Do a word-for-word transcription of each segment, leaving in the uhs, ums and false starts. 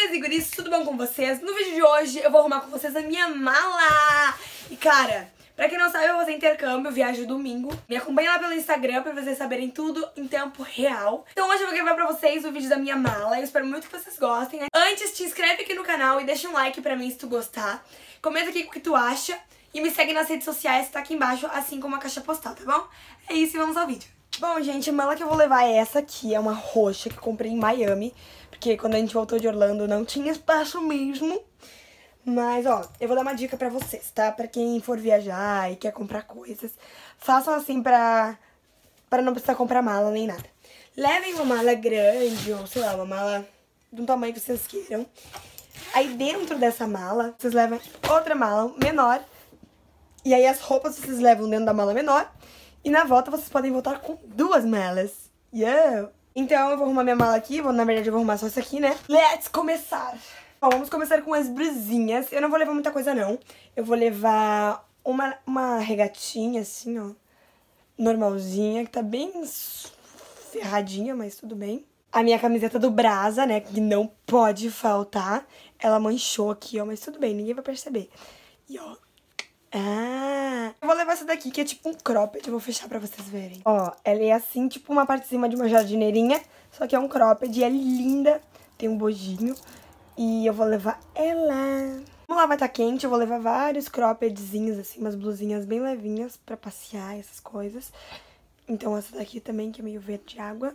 gurias e guris, tudo bom com vocês? No vídeo de hoje eu vou arrumar com vocês a minha mala. E cara, pra quem não sabe, eu vou fazer intercâmbio, eu viajo domingo. Me acompanha lá pelo Instagram pra vocês saberem tudo em tempo real. Então hoje eu vou gravar pra vocês o vídeo da minha mala. Eu espero muito que vocês gostem. Antes, te inscreve aqui no canal e deixa um like pra mim se tu gostar. Comenta aqui o que tu acha. E me segue nas redes sociais, que tá aqui embaixo, assim como a caixa postal, tá bom? É isso e vamos ao vídeo. Bom, gente, a mala que eu vou levar é essa aqui. É uma roxa que eu comprei em Miami. Porque quando a gente voltou de Orlando não tinha espaço mesmo. Mas, ó, eu vou dar uma dica pra vocês, tá? Pra quem for viajar e quer comprar coisas, façam assim pra, pra não precisar comprar mala nem nada. Levem uma mala grande ou, sei lá, uma mala de um tamanho que vocês queiram. Aí dentro dessa mala, vocês levam outra mala menor. E aí as roupas vocês levam dentro da mala menor. E na volta vocês podem voltar com duas malas. Yeah! Então eu vou arrumar minha mala aqui. Vou, na verdade eu vou arrumar só isso aqui, né? Let's começar! Bom, vamos começar com as blusinhas. Eu não vou levar muita coisa, não. Eu vou levar uma, uma regatinha, assim, ó. Normalzinha, que tá bem ferradinha, mas tudo bem. A minha camiseta do Brasa, né, que não pode faltar. Ela manchou aqui, ó, mas tudo bem, ninguém vai perceber. E, ó. Ah! Eu vou levar essa daqui, que é tipo um cropped. Eu vou fechar pra vocês verem. Ó, ela é assim, tipo uma parte de cima de uma jardineirinha. Só que é um cropped e é linda. Tem um bojinho. E eu vou levar ela. Como lá vai estar quente, eu vou levar vários croppedzinhos, assim, umas blusinhas bem levinhas pra passear, essas coisas. Então essa daqui também, que é meio verde água.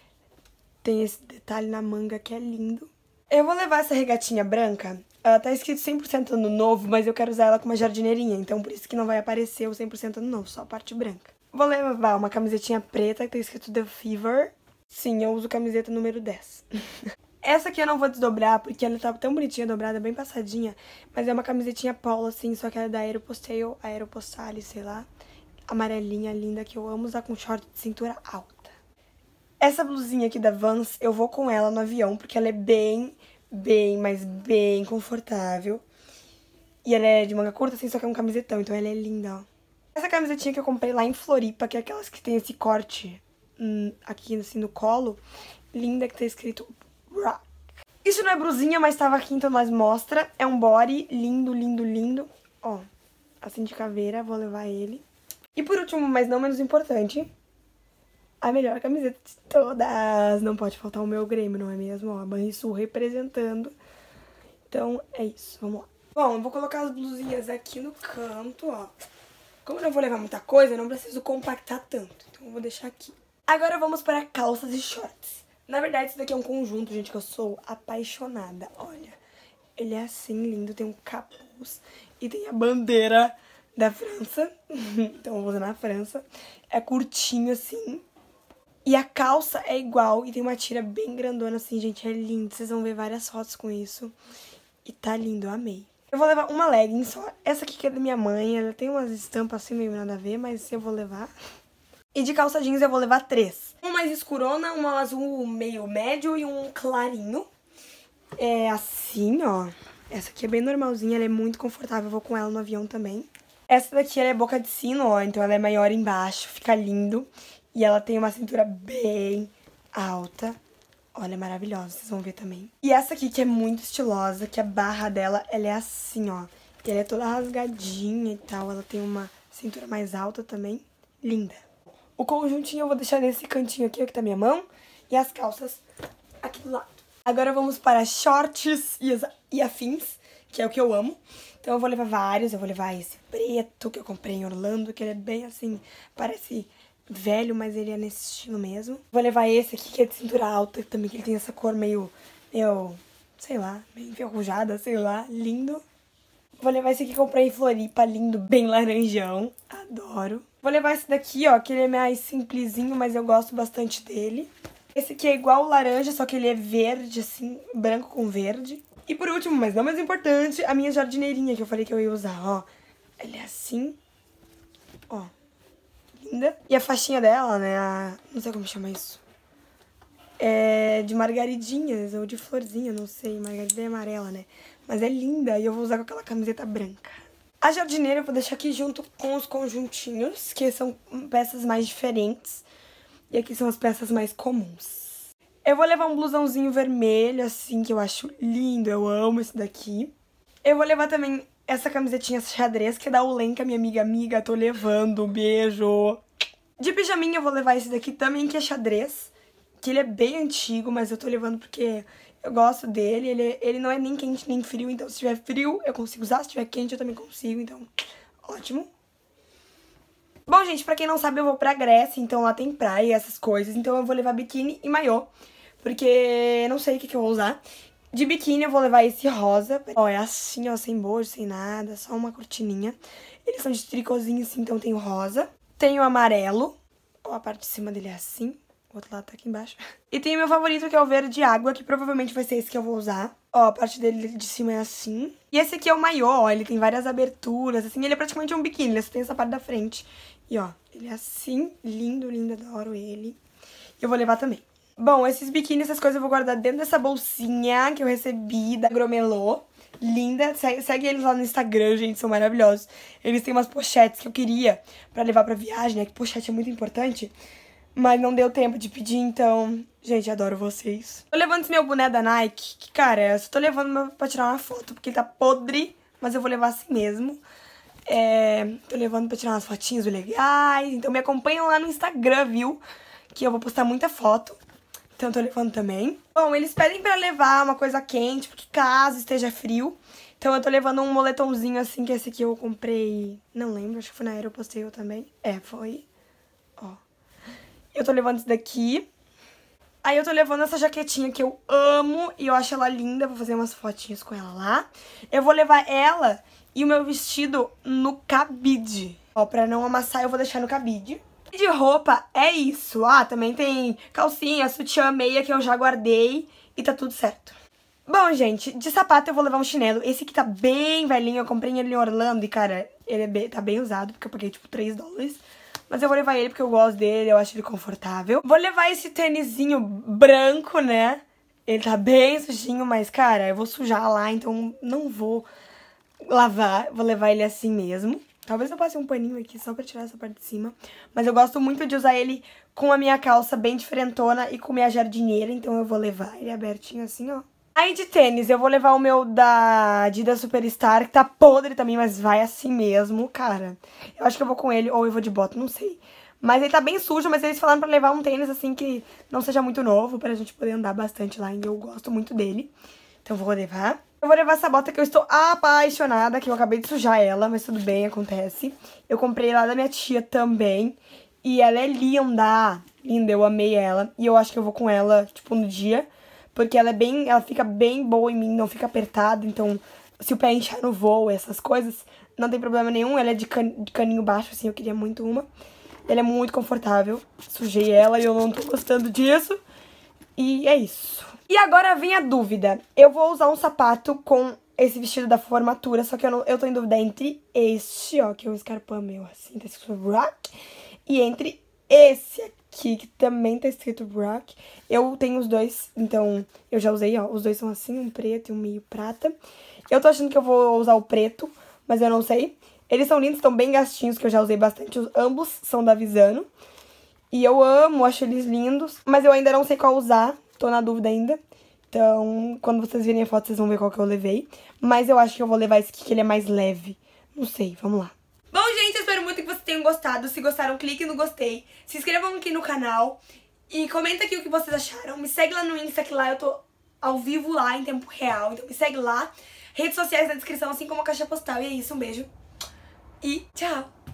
Tem esse detalhe na manga que é lindo. Eu vou levar essa regatinha branca. Ela tá escrito cem por cento ano novo, mas eu quero usar ela com uma jardineirinha. Então por isso que não vai aparecer o cem por cento ano novo, só a parte branca. Vou levar uma camisetinha preta que tá escrito The Fever. Sim, eu uso camiseta número dez. Essa aqui eu não vou desdobrar, porque ela tá tão bonitinha, dobrada, bem passadinha. Mas é uma camisetinha polo, assim, só que ela é da Aeropostale, Aeropostale, sei lá. Amarelinha, linda, que eu amo usar com short de cintura alta. Essa blusinha aqui da Vans, eu vou com ela no avião, porque ela é bem, bem, mas bem confortável. E ela é de manga curta, assim, só que é um camisetão, então ela é linda, ó. Essa camisetinha que eu comprei lá em Floripa, que é aquelas que tem esse corte hum, aqui, assim, no colo. Linda, que tá escrito Rock. Isso não é brusinha, mas tava aqui, então nós mostra. É um body lindo, lindo, lindo. Ó, assim de caveira, vou levar ele. E por último, mas não menos importante, a melhor camiseta de todas. Não pode faltar o meu Grêmio, não é mesmo? Ó, a Banrisul representando. Então, é isso. Vamos lá. Bom, eu vou colocar as blusinhas aqui no canto, ó. Como eu não vou levar muita coisa, eu não preciso compactar tanto. Então, eu vou deixar aqui. Agora vamos para calças e shorts. Na verdade, isso daqui é um conjunto, gente, que eu sou apaixonada. Olha, ele é assim, lindo. Tem um capuz e tem a bandeira da França. Então, eu vou usar na França. É curtinho, assim. E a calça é igual e tem uma tira bem grandona, assim, gente. É lindo. Vocês vão ver várias fotos com isso. E tá lindo, eu amei. Eu vou levar uma legging só. Essa aqui que é da minha mãe. Ela tem umas estampas assim, meio nada a ver, mas eu vou levar. E de calça jeans eu vou levar três. Uma mais escurona, uma azul meio médio e um clarinho. É assim, ó. Essa aqui é bem normalzinha, ela é muito confortável. Eu vou com ela no avião também. Essa daqui ela é boca de sino, ó. Então ela é maior embaixo, fica lindo. E ela tem uma cintura bem alta. Olha, é maravilhosa, vocês vão ver também. E essa aqui que é muito estilosa, que a barra dela, ela é assim, ó. E ela é toda rasgadinha e tal. Ela tem uma cintura mais alta também. Linda. O conjuntinho eu vou deixar nesse cantinho aqui, ó, que tá minha mão. E as calças aqui do lado. Agora vamos para shorts e, e afins, que é o que eu amo. Então eu vou levar vários. Eu vou levar esse preto que eu comprei em Orlando, que ele é bem assim, parece velho, mas ele é nesse estilo mesmo. Vou levar esse aqui, que é de cintura alta também, que ele tem essa cor meio, meio, sei lá, meio enferrujada, sei lá, lindo. Vou levar esse aqui que eu comprei em Floripa, lindo, bem laranjão. Adoro. Vou levar esse daqui, ó, que ele é mais simplesinho, mas eu gosto bastante dele. Esse aqui é igual o laranja, só que ele é verde, assim, branco com verde. E por último, mas não menos importante, a minha jardineirinha que eu falei que eu ia usar, ó. Ela é assim, ó, linda. E a faixinha dela, né, a... não sei como chama isso. É de margaridinhas ou de florzinha, não sei. Margarida é amarela, né? Mas é linda e eu vou usar com aquela camiseta branca. A jardineira eu vou deixar aqui junto com os conjuntinhos, que são peças mais diferentes. E aqui são as peças mais comuns. Eu vou levar um blusãozinho vermelho, assim, que eu acho lindo. Eu amo esse daqui. Eu vou levar também essa camisetinha xadrez, que é da Ulenka, minha amiga. Amiga, tô levando. Um beijo. De pijaminha eu vou levar esse daqui também, que é xadrez. Que ele é bem antigo, mas eu tô levando porque eu gosto dele. Ele, ele não é nem quente nem frio, então se tiver frio eu consigo usar. Se tiver quente eu também consigo, então ótimo. Bom, gente, pra quem não sabe, eu vou pra Grécia, então lá tem praia e essas coisas. Então eu vou levar biquíni e maiô, porque não sei o que, que eu vou usar. De biquíni eu vou levar esse rosa. Ó, é assim, ó, sem bojo, sem nada, só uma cortininha. Eles são de tricôzinho assim, então tem o rosa. Tem o amarelo. Ó, a parte de cima dele é assim. O outro lado tá aqui embaixo. E tem o meu favorito, que é o verde água, que provavelmente vai ser esse que eu vou usar. Ó, a parte dele de cima é assim. E esse aqui é o maiô, ó, ele tem várias aberturas, assim. Ele é praticamente um biquíni, ele só tem essa parte da frente. E ó, ele é assim, lindo, lindo, adoro ele. E eu vou levar também. Bom, esses biquínis, essas coisas eu vou guardar dentro dessa bolsinha que eu recebi da Gromelô. Linda, segue, segue eles lá no Instagram, gente, são maravilhosos. Eles têm umas pochetes que eu queria pra levar pra viagem, né, que pochete é muito importante. Mas não deu tempo de pedir, então... Gente, adoro vocês. Tô levando esse meu boné da Nike, que, cara, eu só tô levando pra tirar uma foto, porque ele tá podre, mas eu vou levar assim mesmo. É, tô levando pra tirar umas fotinhas legais, então me acompanham lá no Instagram, viu? Que eu vou postar muita foto. Então eu tô levando também. Bom, eles pedem pra levar uma coisa quente, porque caso esteja frio. Então eu tô levando um moletomzinho assim, que esse aqui eu comprei... Não lembro, acho que foi na Aeropostale eu também. É, foi. Ó. Eu tô levando esse daqui. Aí eu tô levando essa jaquetinha que eu amo e eu acho ela linda. Vou fazer umas fotinhas com ela lá. Eu vou levar ela e o meu vestido no cabide. Ó, pra não amassar eu vou deixar no cabide. E de roupa é isso. Ah, também tem calcinha, sutiã, meia que eu já guardei e tá tudo certo. Bom, gente, de sapato eu vou levar um chinelo. Esse aqui tá bem velhinho, eu comprei ele em Orlando e, cara, ele é bem, tá bem usado, porque eu paguei, tipo, três dólares. Mas eu vou levar ele porque eu gosto dele, eu acho ele confortável. Vou levar esse tênisinho branco, né? Ele tá bem sujinho, mas, cara, eu vou sujar lá, então não vou lavar. Vou levar ele assim mesmo. Talvez eu passe um paninho aqui só pra tirar essa parte de cima. Mas eu gosto muito de usar ele com a minha calça bem diferentona e com minha jardineira. Então eu vou levar ele abertinho assim, ó. Aí de tênis, eu vou levar o meu da Adidas Superstar, que tá podre também, mas vai assim mesmo, cara. Eu acho que eu vou com ele, ou eu vou de bota, não sei. Mas ele tá bem sujo, mas eles falaram pra levar um tênis assim que não seja muito novo, pra gente poder andar bastante lá, e eu gosto muito dele. Então eu vou levar. Eu vou levar essa bota que eu estou apaixonada, que eu acabei de sujar ela, mas tudo bem, acontece. Eu comprei lá da minha tia também, e ela é linda, linda, eu amei ela. E eu acho que eu vou com ela, tipo, no dia, porque ela é bem, ela fica bem boa em mim, não fica apertada, então se o pé inchar no voo, essas coisas, não tem problema nenhum. Ela é de, can, de caninho baixo, assim, eu queria muito uma. Ela é muito confortável, sujei ela e eu não tô gostando disso. E é isso. E agora vem a dúvida. Eu vou usar um sapato com esse vestido da formatura, só que eu, não, eu tô em dúvida entre este, ó, que é um escarpão meu assim, tá escrito rock, e entre esse aqui, que também tá escrito rock. Eu tenho os dois, então eu já usei, ó, os dois são assim, um preto e um meio prata. Eu tô achando que eu vou usar o preto, mas eu não sei. Eles são lindos, estão bem gastinhos, que eu já usei bastante. Os, ambos são da Visano. E eu amo, acho eles lindos, mas eu ainda não sei qual usar. Tô na dúvida ainda. Então, quando vocês virem a foto, vocês vão ver qual que eu levei. Mas eu acho que eu vou levar esse aqui, que ele é mais leve. Não sei, vamos lá. Bom, gente, eu espero muito que vocês tenham gostado. Se gostaram, clique no gostei. Se inscrevam aqui no canal. E comenta aqui o que vocês acharam. Me segue lá no Insta, que lá eu tô ao vivo lá, em tempo real. Então me segue lá. Redes sociais na descrição, assim como a caixa postal. E é isso, um beijo. E tchau!